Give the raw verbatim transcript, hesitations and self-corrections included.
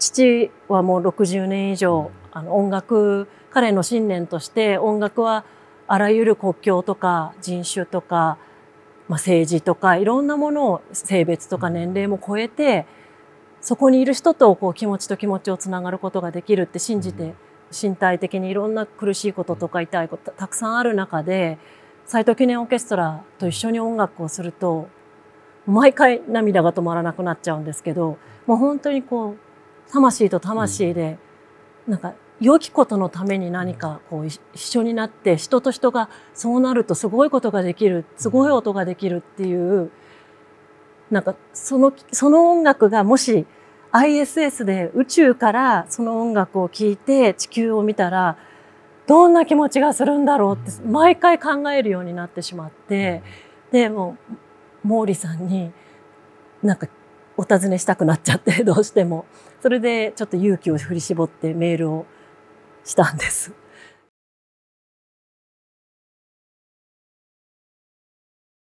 父はもうろくじゅうねん以上、あの音楽、彼の信念として音楽はあらゆる国境とか人種とか、まあ、政治とかいろんなものを性別とか年齢も超えて、そこにいる人とこう気持ちと気持ちをつながることができるって信じて、身体的にいろんな苦しいこととか痛いことたくさんある中で、斉藤記念オーケストラと一緒に音楽をすると毎回涙が止まらなくなっちゃうんですけど、もう本当にこう魂と魂でなんか良きことのために何かこう一緒になって、人と人がそうなるとすごいことができる、すごい音ができるっていう、なんかそのその音楽がもし アイエスエス で宇宙からその音楽を聴いて地球を見たらどんな気持ちがするんだろうって毎回考えるようになってしまって、でもう毛利さんになんかお尋ねしたくなっちゃって、どうしてもそれでちょっと勇気を振り絞ってメールをしたんです。